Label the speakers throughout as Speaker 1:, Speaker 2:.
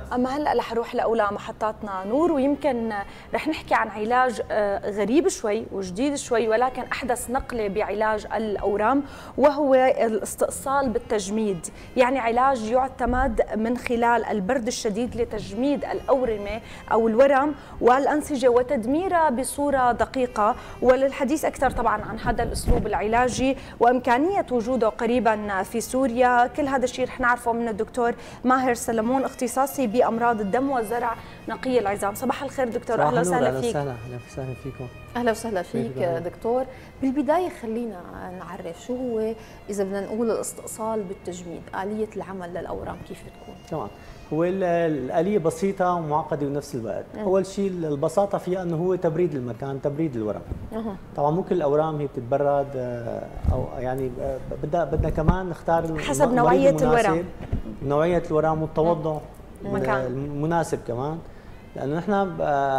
Speaker 1: اما هلا رح نروح لاولى محطاتنا نور، ويمكن رح نحكي عن علاج غريب شوي وجديد شوي ولكن احدث نقله بعلاج الاورام، وهو الاستئصال بالتجميد. يعني علاج يعتمد من خلال البرد الشديد لتجميد الاورمه او الورم والانسجه وتدميرها بصوره دقيقه. وللحديث اكثر طبعا عن هذا الاسلوب العلاجي وامكانيه وجوده قريبا في سوريا، كل هذا الشيء رح نعرفه من الدكتور ماهر سلمون، اختصاصي بامراض الدم وزرع نقي العظام. صباح الخير دكتور، اهلا وسهلا فيك.
Speaker 2: اهلا وسهلا فيكم.
Speaker 3: اهلا وسهلا فيك دكتور. بالبدايه خلينا نعرف شو هو اذا بدنا نقول الاستئصال بالتجميد، آلية العمل للاورام كيف بتكون؟
Speaker 2: تمام، هو الآلية بسيطة ومعقدة بنفس الوقت. أول شيء البساطة فيها أنه هو تبريد المكان، تبريد الورم. طبعا مو كل الأورام هي بتتبرد، أو يعني بدنا كمان نختار
Speaker 1: حسب نوعية الورم،
Speaker 2: نوعية الورم والتوضع المناسب كمان. لأنه نحن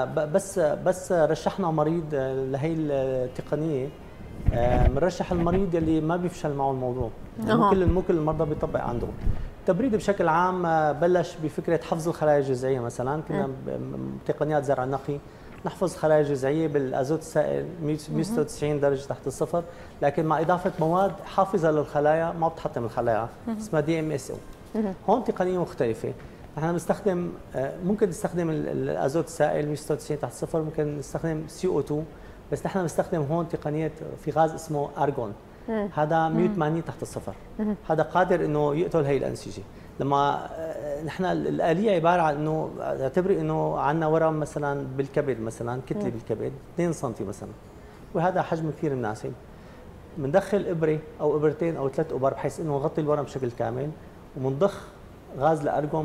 Speaker 2: بس رشحنا مريض لهي التقنية، بنرشح المريض اللي ما بيفشل معه الموضوع. مو كل المرضى بيطبق عندهم. التبريد بشكل عام بلش بفكره حفظ الخلايا الجذعيه. مثلا كنا بتقنيات زرع نقي نحفظ خلايا جذعيه بالازوت السائل 196 درجه تحت الصفر، لكن مع اضافه مواد حافظه للخلايا ما بتحطم الخلايا اسمها DMSO. هون تقنيه مختلفه. نحن بنستخدم ممكن نستخدم الازوت السائل 196 تحت الصفر، ممكن نستخدم CO2، بس نحن بنستخدم هون تقنيه في غاز اسمه ارجون. هذا 180 تحت الصفر. هذا قادر انه يقتل هي الانسجه. لما نحن الآلية عباره عن انه اعتبري انه عندنا ورم مثلا بالكبد، مثلا كتله بالكبد 2 سم مثلا، وهذا حجم كثير مناسب. بندخل ابره او ابرتين او 3 ابر بحيث انه نغطي الورم بشكل كامل، وبنضخ غاز الارجون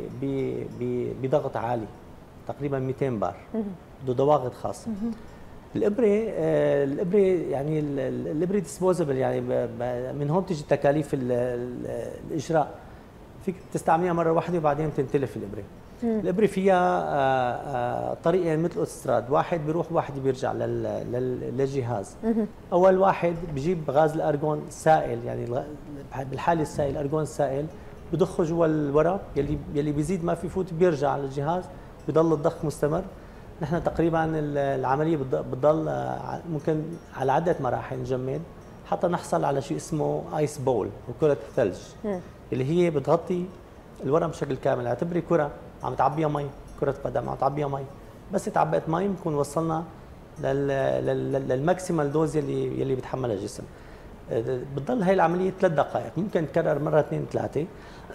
Speaker 2: بضغط عالي تقريبا 200 بار، بده ضواغط خاصه. الابره يعني الابره ديسبوزبل، يعني من هون تيجي تكاليف الاجراء. فيك تستعمليها مره واحده وبعدين تنتلف الابره. الابره فيها طريقه مثل اوتستراد، واحد بيروح واحد بيرجع للجهاز. اول واحد بجيب غاز الارجون سائل، يعني بالحاله السائل الارجون السائل بضخه جوا الورق، يلي بيزيد ما في يفوت بيرجع للجهاز، بضل الضخ مستمر. نحن تقريبا العمليه بتضل ممكن على عده مراحل نجمد حتى نحصل على شيء اسمه ايس بول وكره الثلج، اللي هي بتغطي الورم بشكل كامل. اعتبري كره عم تعبيها مي، كره قدم عم تعبيها مي، بس تعبئت مي بنكون وصلنا للماكسيمال دوز يلي بيتحملها الجسم. بتضل هي العمليه 3 دقائق، ممكن تكرر مره 2 3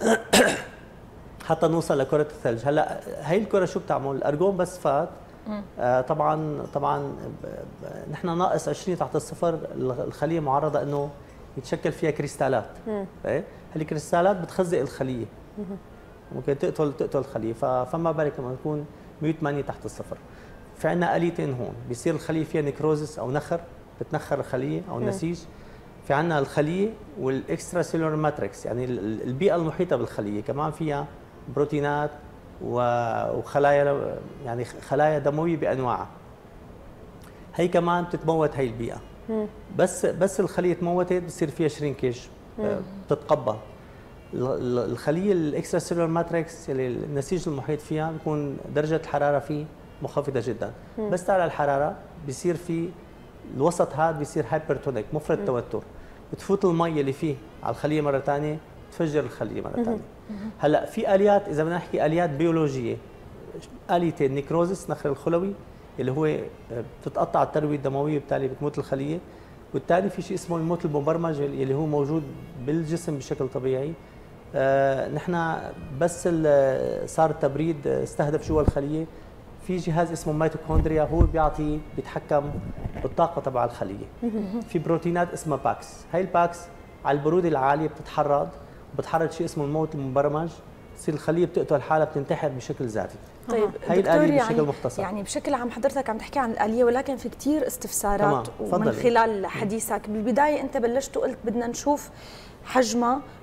Speaker 2: حتى نوصل لكره الثلج. هلا هي الكره شو بتعمل؟ الارجون بس فات طبعا نحن ناقص 20 تحت الصفر، الخليه معرضه انه يتشكل فيها كريستالات. هالكريستالات بتخزق الخليه، ممكن تقتل الخليه. فما بالك لما تكون 180 تحت الصفر. في عندنا آليتين هون، بيصير الخليه فيها نيكروزس او نخر، بتنخر الخليه او النسيج. في عندنا الخليه والاكسترا سيلولار ماتريكس، يعني البيئه المحيطه بالخليه كمان فيها بروتينات وخلايا، يعني خلايا دمويه بانواعها. هي كمان بتتموت هي البيئه. بس الخليه تموتت بصير فيها شرينكيج، بتتقبى. الخليه الاكسترا سيلولار ماتريكس اللي النسيج المحيط فيها بيكون درجه الحراره فيه منخفضه جدا، بس تعلى الحراره بصير في الوسط هذا بصير هايبرتونيك، مفرط توتر، بتفوت المي اللي فيه على الخليه مره ثانيه، تفجر الخليه مره ثانيه. هلا في اليات، اذا بدنا نحكي اليات بيولوجيه، اليتين، نيكروزس نخر الخلوي اللي هو بتتقطع الترويه الدمويه وبالتالي بتموت الخليه، والثاني في شيء اسمه الموت المبرمج اللي هو موجود بالجسم بشكل طبيعي. نحن بس صار التبريد استهدف جوا الخليه، في جهاز اسمه ميتوكوندريا هو بيتحكم بالطاقه تبع الخليه. في بروتينات اسمها باكس، هاي الباكس على البروده العاليه بتحرك شيء اسمه الموت المبرمج، تصير الخليه بتقتل حالها، بتنتحر بشكل ذاتي.
Speaker 1: طيب
Speaker 2: هي الآلية بشكل مختصر.
Speaker 1: يعني بشكل عام حضرتك عم تحكي عن الآلية، ولكن في كثير استفسارات ومن خلال حديثك بالبدايه انت بلشت وقلت بدنا نشوف حجمها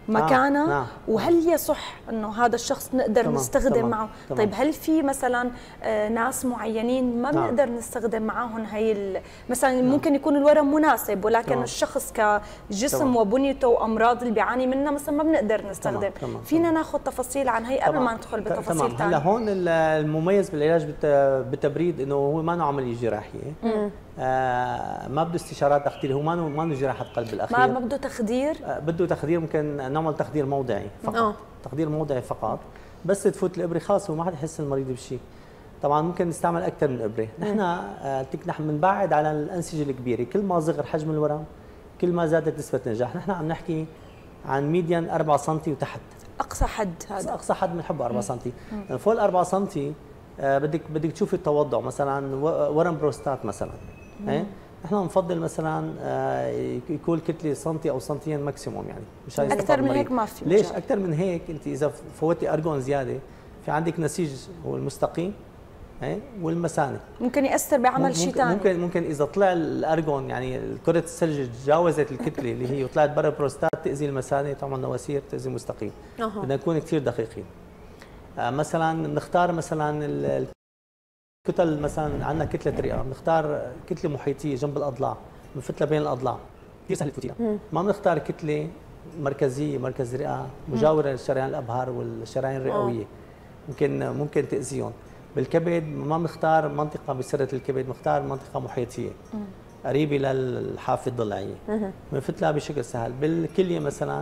Speaker 1: مكانها
Speaker 2: نعم.
Speaker 1: وهل يصح انه هذا الشخص نقدر نستخدم معه؟ طيب هل في مثلا ناس معينين ما بنقدر نستخدم معهم هي مثلا ممكن يكون الورم مناسب ولكن الشخص كجسم وبنيته وامراض اللي بيعاني منها مثلا ما بنقدر نستخدم. فينا ناخذ تفاصيل عن هي قبل ما ندخل بتفاصيل ثانيه.
Speaker 2: هلا هون المميز بالعلاج بالتبريد انه هو ما عمليه جراحيه، ما بده استشارات تخدير، هو ما جراحه قلب بالاخير،
Speaker 1: ما بده تخدير،
Speaker 2: بده تخدير، ممكن نعمل تخدير موضعي فقط. تخدير موضعي فقط، بس تفوت الابره خلاص هو ما حد يحس المريض بشيء. طبعا ممكن نستعمل اكثر من ابره. نحن بنبعد على الانسجه الكبيره، كل ما صغر حجم الورم كل ما زادت نسبه النجاح. نحن عم نحكي عن ميديان 4 سم وتحت،
Speaker 1: اقصى حد. هذا
Speaker 2: اقصى حد بنحبه 4 سم. فوق ال 4 سم بدك تشوفي التوضع، مثلا ورم بروستات مثلا، نحن بنفضل مثلا يكون كتله سنتي او سنتين ماكسيموم، يعني مش هاي
Speaker 1: اكثر من هيك ما في.
Speaker 2: ليش اكثر من هيك؟ انت اذا فوتي ارجون زياده في عندك نسيج هو المستقيم والمثانه،
Speaker 1: ممكن ياثر بعمل شيء ثاني.
Speaker 2: ممكن اذا طلع الارجون، يعني كره الثلج تجاوزت الكتله اللي هي وطلعت برا البروستات تاذي المثانه، تعمل نواسير، تاذي المستقيم. بدنا نكون كثير دقيقين. مثلا بنختار مثلا الكتل، مثلا عندنا كتله رئه، بنختار كتله محيطيه جنب الاضلاع، بنفتلها بين الاضلاع، كثير سهل تفوتيها. ما بنختار كتله مركزيه، مركز رئه مجاوره للشريان الابهر والشرايين الرئويه، ممكن تاذيهم. بالكبد ما بنختار منطقه بسره الكبد، بنختار منطقه محيطيه قريبه للحافه الضلعيه، بنفتلها بشكل سهل. بالكليه مثلا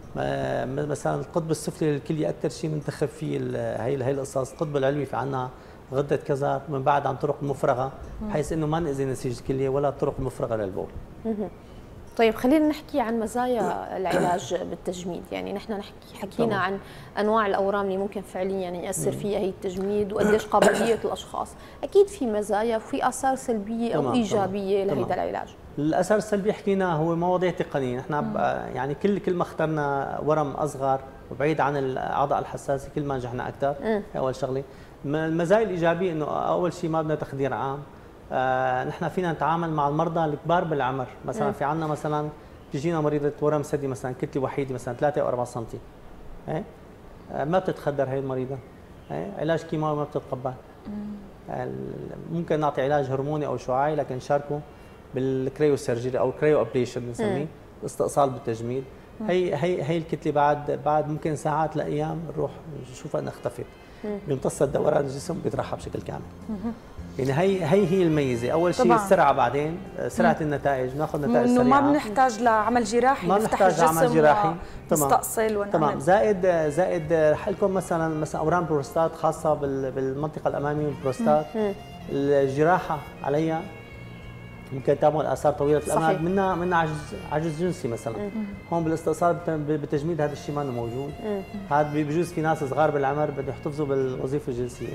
Speaker 2: القطب السفلي للكليه اكثر شيء بنتخف فيه هي القصص. القطب العلوي في عندنا غده كظر من بعد عن طرق مفرغه، بحيث انه ما ناذي نسيج الكليه ولا طرق مفرغه للبول.
Speaker 3: طيب خلينا نحكي عن مزايا العلاج بالتجميد. يعني نحن حكينا عن انواع الاورام اللي ممكن فعليا ياثر فيها هي التجميد وقديش قابليه الاشخاص. اكيد في مزايا وفي اثار سلبيه او ايجابيه لهيدا العلاج.
Speaker 2: الاثار السلبيه حكينا هو مواضيع تقنيه. نحن يعني كل ما اخترنا ورم اصغر وبعيد عن الاعضاء الحساسه كل ما نجحنا اكثر. اول شغله. المزايا الايجابيه انه اول شيء ما بدنا تخدير عام. نحن فينا نتعامل مع المرضى الكبار بالعمر، مثلا في عندنا مثلا بتجينا مريضه ورم ثدي مثلا كتله وحيده مثلا 3 او 4 سم، ما بتتخدر هي المريضه، علاج كيماوي ما بتتقبل. ممكن نعطي علاج هرموني او شعاعي، لكن نشاركه بالكريو سيرجري او كريو ابليشن بنسميه، استئصال بالتجميد. هي الكتله بعد ممكن ساعات لايام نروح نشوفها انها اختفت، بيمتص دوران الجسم بيطرحها بشكل كامل. يعني هي الميزه. اول شيء السرعه، بعدين سرعه النتائج، ناخذ نتائج سريعه،
Speaker 1: انه ما بنحتاج لعمل جراحي،
Speaker 2: ما نحتاج عمل جراحي،
Speaker 1: نستأصل ونعمل.
Speaker 2: تمام. زائد لكم مثلا اورام بروستات خاصه بالمنطقه الاماميه من البروستات، الجراحه عليها ممكن تعمل اثار طويله الامد، منها عجز جنسي مثلا. هون بالاستئصال بالتجميد هذا الشيء ما موجود. هذا بيجوز في ناس صغار بالعمر بدهم يحتفظوا بالوظيفه الجنسيه،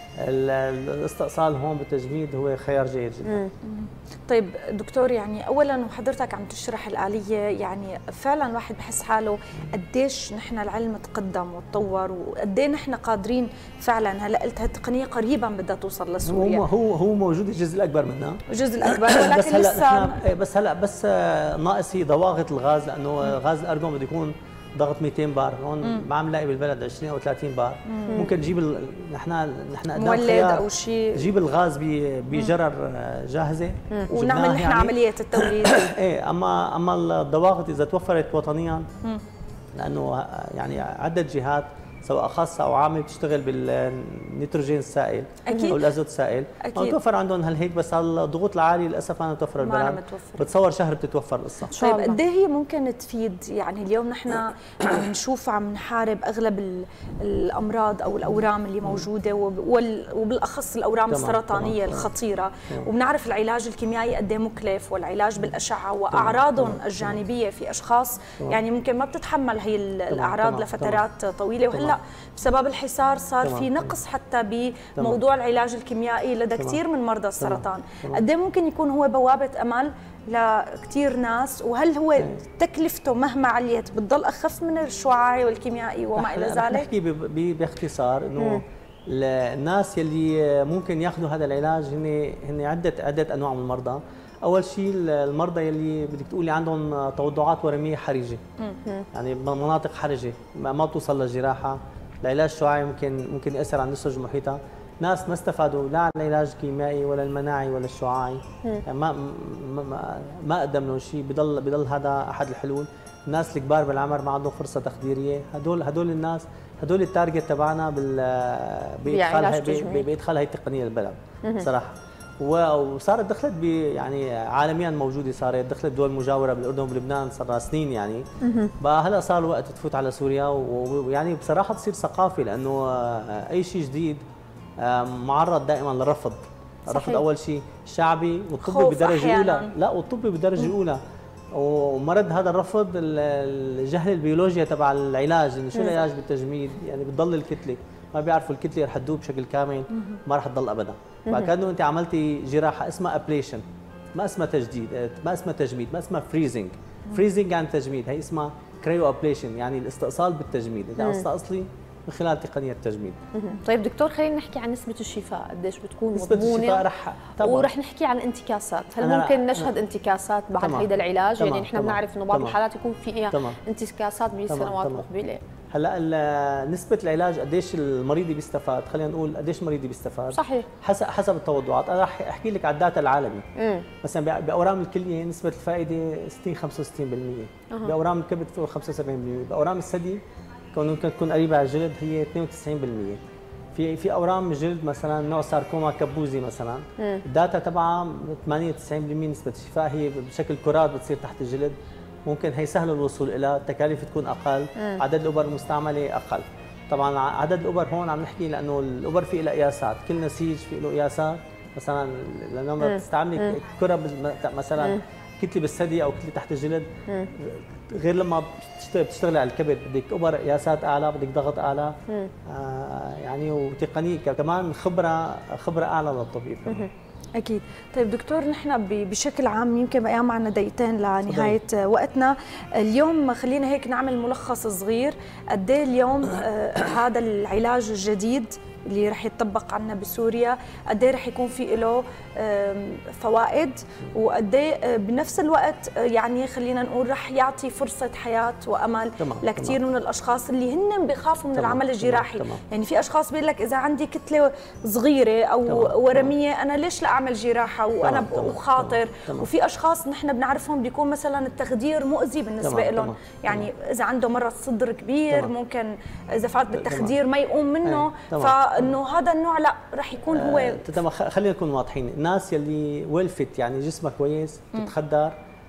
Speaker 2: الاستئصال هون بالتجميد هو خيار جيد جدا.
Speaker 1: طيب دكتور، يعني اولا وحضرتك عم تشرح الآلية، يعني فعلا الواحد بحس حاله قديش نحن العلم تقدم وتطور، وقد ايه نحن قادرين فعلا. هلا قلت هالتقنيه قريبا بدها توصل لسوريا.
Speaker 2: هو موجود الجزء الاكبر منها،
Speaker 1: الجزء الاكبر، ولكن لسه
Speaker 2: بس ناقص هي ضواغط الغاز، لانه غاز الارجون بده يكون ضغط 200 بار. هون ما عم نلاقي بالبلد 20 او 30 بار. ممكن نجيب نحن قدام
Speaker 1: مولد او شيء،
Speaker 2: نجيب الغاز بجرر جاهزه
Speaker 1: ونعمل نحن يعني عمليه التوليد.
Speaker 2: ايه، اما الضواغط اذا توفرت وطنيا، لانه يعني عده جهات سواء خاصه او عامه بتشتغل بالنيتروجين السائل او الازوت السائل، ما توفر عندهم هيك. بس الضغوط العاليه للاسف ما توفر بالبلد، بتصور شهر بتتوفر القصه.
Speaker 1: طيب قد ايه هي ممكن تفيد؟ يعني اليوم نحن عم نشوف عم نحارب اغلب الامراض او الاورام اللي موجوده، وبالاخص الاورام السرطانيه الخطيره، وبنعرف العلاج الكيميائي قد ايه مكلف، والعلاج بالاشعه واعراضهم الجانبيه في اشخاص يعني ممكن ما بتتحمل هي الاعراض لفترات طويله. وهلا بسبب الحصار صار في نقص حتى بموضوع العلاج الكيميائي لدى كثير من مرضى السرطان. قد ايه ممكن يكون هو بوابه امل لكثير ناس؟ وهل هو تكلفته مهما عليت بتضل اخف من الشعاعي والكيميائي وما الى ذلك؟
Speaker 2: نحكي باختصار انه الناس يلي ممكن ياخذوا هذا العلاج هن عده انواع من المرضى. اول شيء المرضى يلي بدك تقولي عندهم توضعات ورميه حرجه، يعني مناطق حرجه ما بتوصل للجراحه، العلاج الشعاعي ممكن ياثر على النسج المحيطه. ناس ما استفادوا لا العلاج الكيميائي ولا المناعي ولا الشعاعي، يعني ما قدم لهم شيء، بضل هذا احد الحلول. الناس الكبار بالعمر ما عندهم فرصه تخديريه، هدول الناس هدول التارجت تبعنا بادخال هي التقنيه للبلد صراحه. وصارت دخلت يعني عالميا موجوده، صارت دخلت دول مجاوره بالاردن وبلبنان صار لها سنين يعني. بقى هلا صار الوقت تفوت على سوريا، ويعني بصراحه تصير ثقافه، لانه اي شيء جديد معرض دائما للرفض. الرفض اول شيء شعبي والطبي بدرجه اولى، لا والطبي بدرجه اولى، ومرض هذا الرفض الجهل البيولوجيا تبع العلاج، انه شو العلاج بالتجميد، يعني بتضل الكتله، ما بيعرفوا الكتله رح تذوب بشكل كامل، ما رح تضل ابدا. فكانه انت عملتي جراحه اسمها ابليشن، ما اسمها تجديد، ما اسمها تجميد، ما اسمها فريزنج. فريزنج يعني تجميد، هي اسمها كريو ابليشن، يعني الاستئصال بالتجميد، انت عم تستأصلي من خلال تقنيه التجميد.
Speaker 3: طيب دكتور، خلينا نحكي عن نسبه الشفاء، قديش بتكون
Speaker 2: نسبه
Speaker 3: مضمونه؟
Speaker 2: طبعا.
Speaker 3: ورح نحكي عن انتكاسات، هل ممكن نشهد انتكاسات بعد هيدا العلاج؟ يعني نحن بنعرف انه بعض الحالات يكون فيها انتكاسات بالسنوات المقبله.
Speaker 2: هلا نسبه العلاج قديش المريض بيستفاد، خلينا نقول قديش المريض بيستفاد
Speaker 3: صحيح
Speaker 2: حسب التوضعات. انا رح احكي لك على الداتا العالمي. مثلا باورام الكليه نسبه الفائده 60-65%، باورام الكبد فوق 75%، باورام الثدي ممكن تكون قريبه على الجلد هي 92%. في اورام الجلد مثلا نوع ساركوما كبوزي مثلا، الداتا تبعها 98% نسبه الشفاء، هي بشكل كرات بتصير تحت الجلد، ممكن هي سهل الوصول لها، التكاليف تكون اقل، عدد الابر المستعمله اقل. طبعا عدد الابر هون عم نحكي لانه الابر في لها قياسات، كل نسيج في له قياسات، مثلا لما بتستعملي كره مثلا كتله بالثدي او كتله تحت الجلد، غير لما بتشتغلي على الكبد بدك ابر قياسات اعلى، بدك ضغط اعلى، يعني وتقنيه كمان خبره اعلى للطبيب.
Speaker 1: أكيد. طيب دكتور، نحن بشكل عام يمكن بقى معنا دقيقتين لنهاية وقتنا اليوم، خلينا هيك نعمل ملخص صغير. قد ايه اليوم هذا العلاج الجديد اللي رح يتطبق عنا بسوريا، قد ايه رح يكون في له فوائد، وقد ايه بنفس الوقت يعني خلينا نقول رح يعطي فرصه حياه وامل لكثير من الاشخاص اللي هن بيخافوا من العمل الجراحي. يعني في اشخاص بيقول لك اذا عندي كتله صغيره او ورميه انا ليش لا اعمل جراحه وانا وخاطر. وفي اشخاص نحن بنعرفهم بيكون مثلا التخدير مؤذي بالنسبه لهم، يعني اذا عنده مرض صدر كبير ممكن اذا فات بالتخدير ما يقوم منه، فانه هذا النوع لا رح يكون هو.
Speaker 2: خلينا نكون واضحين، الناس يلي ويلفت يعني جسمها كويس بتتخدر،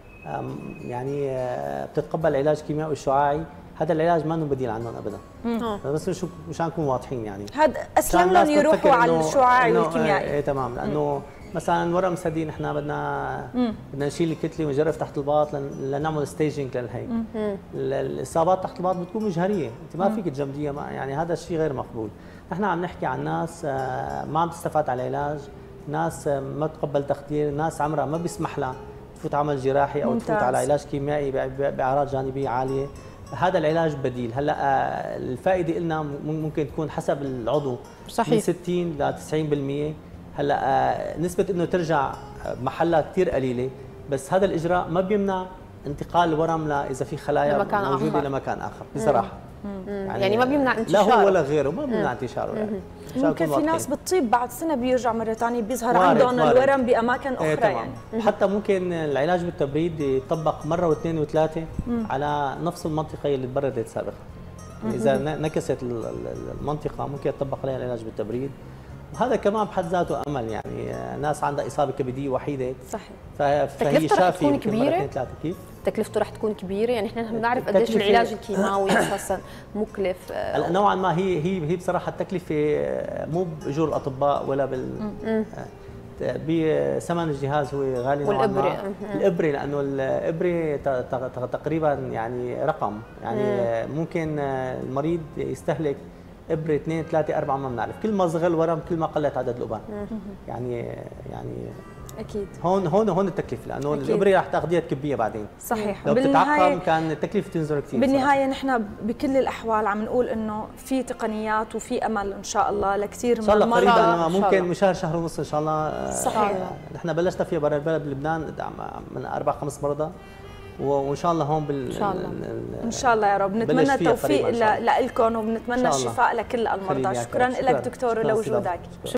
Speaker 2: يعني بتتقبل علاج كيميائي وشعاعي، هذا العلاج ما له بديل عنهم ابدا. بس مشان نكون واضحين، يعني
Speaker 1: هذا اسلم لهم يروحوا على الشعاعي والكيميائي.
Speaker 2: ايه تمام، لانه مثلا ورم ثدي نحن بدنا نشيل الكتله ونجرف تحت الباط لنعمل ستيجنج للهي. الاصابات تحت الباط بتكون مجهريه، انت ما فيك تجمديها، يعني هذا الشيء غير مقبول. نحن عم نحكي عن ناس ما عم تستفاد على العلاج، ناس ما تقبل تخدير، ناس عمرها ما بيسمح لها تفوت عمل جراحي او تفوت على علاج كيميائي باعراض جانبيه عاليه. هذا العلاج بديل. هلا الفائده لنا ممكن تكون حسب العضو صحيح من 60 ل 90%. هلا نسبه انه ترجع محلها كثير قليله، بس هذا الاجراء ما بيمنع انتقال الورم اذا في خلايا موجوده لمكان اخر بصراحه.
Speaker 3: يعني ما بيمنع انتشاره،
Speaker 2: لا هو ولا غيره ما بيمنع انتشاره. يعني
Speaker 1: ممكن في ناس بتطيب بعد سنه بيرجع مره ثانيه بيظهر عندهم الورم باماكن اخرى. يعني
Speaker 2: حتى ممكن العلاج بالتبريد يطبق مره واثنين وثلاثه على نفس المنطقه اللي تبردت سابقا. اذا نكست المنطقه ممكن يطبق عليها العلاج بالتبريد، وهذا كمان بحد ذاته امل. يعني ناس عندها اصابه كبديه وحيده
Speaker 1: صحيح،
Speaker 2: فهي شافيه
Speaker 3: تكون كبيره.
Speaker 2: كيف
Speaker 3: تكلفته رح تكون كبيره؟ يعني احنا بنعرف قديش العلاج الكيماوي اساسا مكلف.
Speaker 2: نوعا ما هي بصراحه التكلفه مو باجور الاطباء ولا بثمن الجهاز، هو غالي نوعا ما. الابره لانه الابره تقريبا يعني رقم، يعني ممكن المريض يستهلك ابره 2 3 4 ما بنعرف، كل ما صغر الورم كل ما قلت عدد الابر. يعني
Speaker 1: اكيد
Speaker 2: هون التكلفه، لانه الابره رح تاخذيها تكبيها بعدين.
Speaker 1: صحيح.
Speaker 2: لو بتتعقم كان التكلفه تنزل كثير.
Speaker 1: بالنهايه نحن بكل الاحوال عم نقول انه في تقنيات وفي امل ان شاء الله لكثير من المرضى.
Speaker 2: ان شاء الله قريبا، ممكن من شهر ونص ان شاء الله.
Speaker 1: صحيح.
Speaker 2: نحن بلشنا فيها برا البلد بلبنان من 4-5 مرضى، وان شاء الله هون
Speaker 1: ان شاء الله يا رب. نتمنى التوفيق لكم، وبنتمنى الشفاء لكل المرضى. شكرا لك دكتور لوجودك.